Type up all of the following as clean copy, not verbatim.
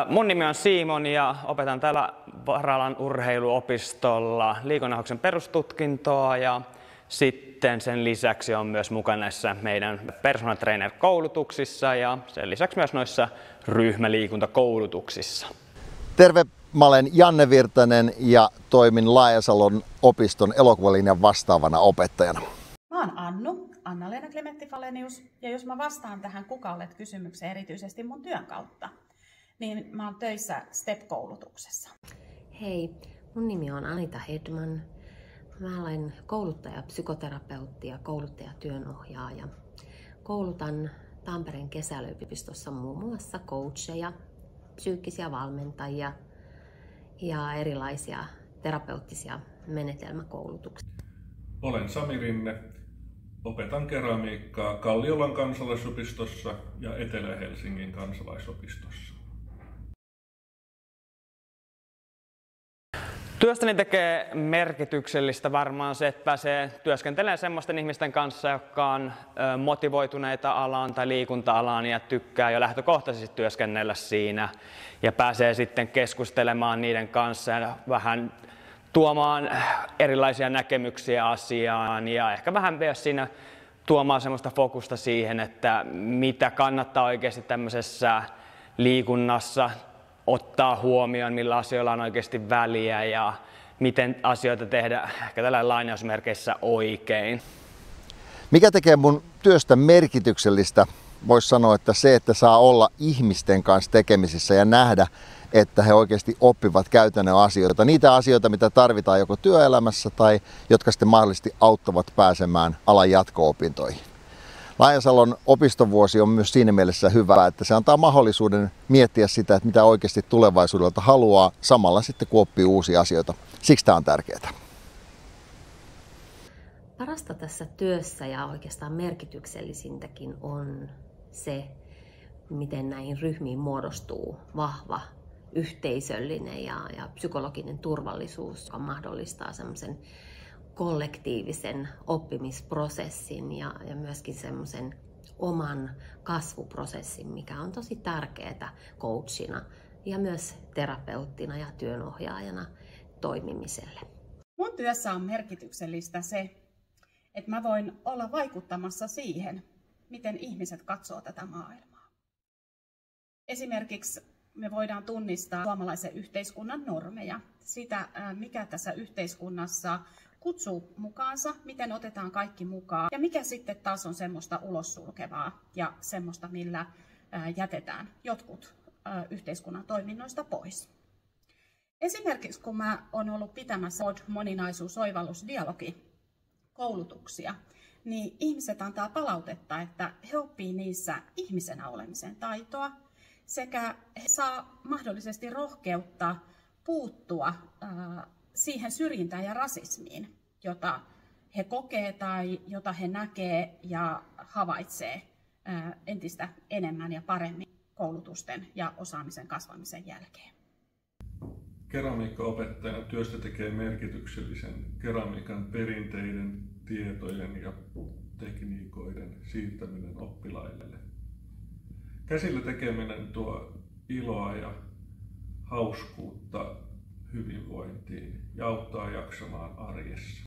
Mun nimi on Simon ja opetan täällä Varalan urheiluopistolla liikunnanohjauksen perustutkintoa ja sitten sen lisäksi on myös mukana näissä meidän personal trainer -koulutuksissa ja sen lisäksi myös noissa ryhmäliikuntakoulutuksissa. Terve, mä olen Janne Virtanen ja toimin Laajasalon opiston elokuvalinjan vastaavana opettajana. Mä oon Anna-Leena Klementti-Falenius, ja jos mä vastaan tähän kuka olet -kysymykseen erityisesti mun työn kautta, niin mä oon töissä STEP-koulutuksessa. Hei, mun nimi on Anita Hedman. Mä olen kouluttaja, psykoterapeutti ja kouluttaja työnohjaaja. Koulutan Tampereen kesäyliopistossa muun muassa coacheja, psyykkisiä valmentajia ja erilaisia terapeuttisia menetelmäkoulutuksia. Olen Sami Rinne. Opetan keramiikkaa Kalliolan kansalaisopistossa ja Etelä-Helsingin kansalaisopistossa. Työstäni tekee merkityksellistä varmaan se, että pääsee työskentelemään semmoisten ihmisten kanssa, jotka on motivoituneita alaan tai liikunta-alaan ja tykkää jo lähtökohtaisesti työskennellä siinä. Ja pääsee sitten keskustelemaan niiden kanssa ja vähän tuomaan erilaisia näkemyksiä asiaan ja ehkä vähän myös siinä tuomaan semmoista fokusta siihen, että mitä kannattaa oikeasti tämmöisessä liikunnassa ottaa huomioon, millä asioilla on oikeasti väliä ja miten asioita tehdä ehkä tällä lainausmerkeissä oikein. Mikä tekee mun työstä merkityksellistä? Voisi sanoa, että se, että saa olla ihmisten kanssa tekemisissä ja nähdä, että he oikeasti oppivat käytännön asioita. Niitä asioita, mitä tarvitaan joko työelämässä tai jotka sitten mahdollisesti auttavat pääsemään alan jatko-opintoihin. Laajasalon opistovuosi on myös siinä mielessä hyvä, että se antaa mahdollisuuden miettiä sitä, että mitä oikeasti tulevaisuudelta haluaa, samalla sitten kun oppii uusia asioita. Siksi tämä on tärkeää. Parasta tässä työssä ja oikeastaan merkityksellisintäkin on se, miten näihin ryhmiin muodostuu vahva yhteisöllinen ja psykologinen turvallisuus, joka mahdollistaa semmoisen kollektiivisen oppimisprosessin ja myöskin semmoisen oman kasvuprosessin, mikä on tosi tärkeää coachina ja myös terapeuttina ja työnohjaajana toimimiselle. Mun työssä on merkityksellistä se, että mä voin olla vaikuttamassa siihen, miten ihmiset katsoo tätä maailmaa. Esimerkiksi me voidaan tunnistaa suomalaisen yhteiskunnan normeja, sitä mikä tässä yhteiskunnassa kutsuu mukaansa, miten otetaan kaikki mukaan ja mikä sitten taas on semmoista ulossulkevaa ja semmoista, millä jätetään jotkut yhteiskunnan toiminnoista pois. Esimerkiksi kun mä oon ollut pitämässä moninaisuus-oivallus-dialogi-koulutuksia, niin ihmiset antaa palautetta, että he oppii niissä ihmisenä olemisen taitoa sekä he saa mahdollisesti rohkeutta puuttua siihen syrjintään ja rasismiin, jota he kokee tai jota he näkee ja havaitsee entistä enemmän ja paremmin koulutusten ja osaamisen kasvamisen jälkeen. Keramiikkaopettajana työstä tekee merkityksellisen keramiikan perinteiden, tietojen ja tekniikoiden siirtäminen oppilaille. Käsillä tekeminen tuo iloa ja hauskuutta hyvinvointiin ja auttaa jaksamaan arjessa.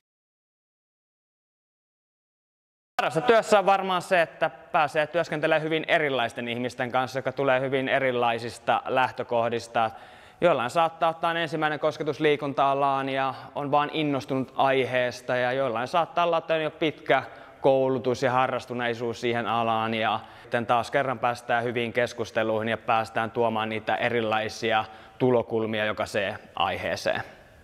Parasta työssä on varmaan se, että pääsee työskentelemään hyvin erilaisten ihmisten kanssa, jotka tulee hyvin erilaisista lähtökohdista. Jollain saattaa ottaa ensimmäinen kosketus liikunta-alaan ja on vaan innostunut aiheesta ja jollain saattaa olla, että on jo pitkä koulutus ja harrastuneisuus siihen alaan ja sitten taas kerran päästään hyviin keskusteluihin ja päästään tuomaan niitä erilaisia tulokulmia jokaiseen aiheeseen.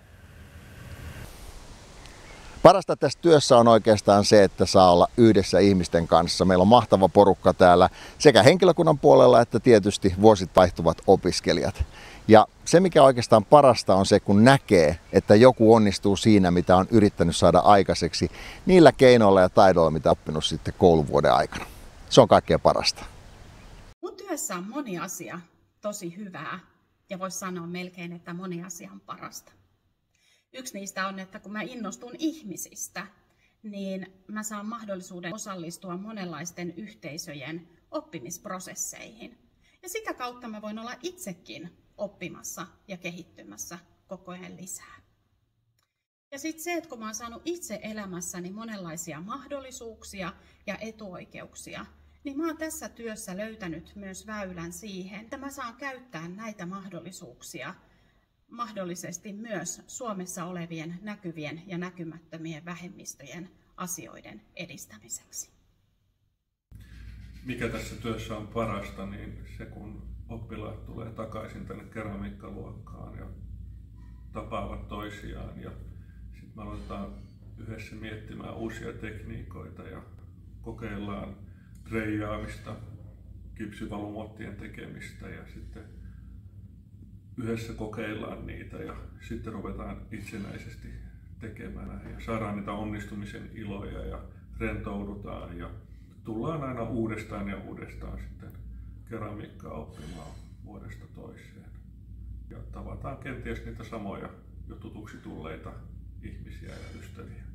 Parasta tässä työssä on oikeastaan se, että saa olla yhdessä ihmisten kanssa. Meillä on mahtava porukka täällä sekä henkilökunnan puolella että tietysti vuosit vaihtuvat opiskelijat. Ja se, mikä oikeastaan parasta, on se, kun näkee, että joku onnistuu siinä, mitä on yrittänyt saada aikaiseksi niillä keinoilla ja taidoilla, mitä on oppinut sitten kouluvuoden aikana. Se on kaikkein parasta. Mun työssä on moni asia tosi hyvää ja voisi sanoa melkein, että moni asia on parasta. Yksi niistä on, että kun mä innostun ihmisistä, niin mä saan mahdollisuuden osallistua monenlaisten yhteisöjen oppimisprosesseihin. Ja sitä kautta mä voin olla itsekin oppimassa ja kehittymässä koko ajan lisää. Ja sitten se, että kun mä oon saanut itse elämässäni monenlaisia mahdollisuuksia ja etuoikeuksia, niin mä oon tässä työssä löytänyt myös väylän siihen, että mä saan käyttää näitä mahdollisuuksia mahdollisesti myös Suomessa olevien näkyvien ja näkymättömien vähemmistöjen asioiden edistämiseksi. Mikä tässä työssä on parasta, niin se kun oppilaat tulee takaisin tänne keramiikkaluokkaan ja tapaavat toisiaan ja sitten me aletaan yhdessä miettimään uusia tekniikoita ja kokeillaan treijaamista, kipsivalumuottien tekemistä ja sitten yhdessä kokeillaan niitä ja sitten ruvetaan itsenäisesti tekemään ja saadaan niitä onnistumisen iloja ja rentoudutaan ja tullaan aina uudestaan ja uudestaan sitten keramiikkaa oppimaan vuodesta toiseen. Ja tavataan kenties niitä samoja jo tutuksi tulleita ihmisiä ja ystäviä.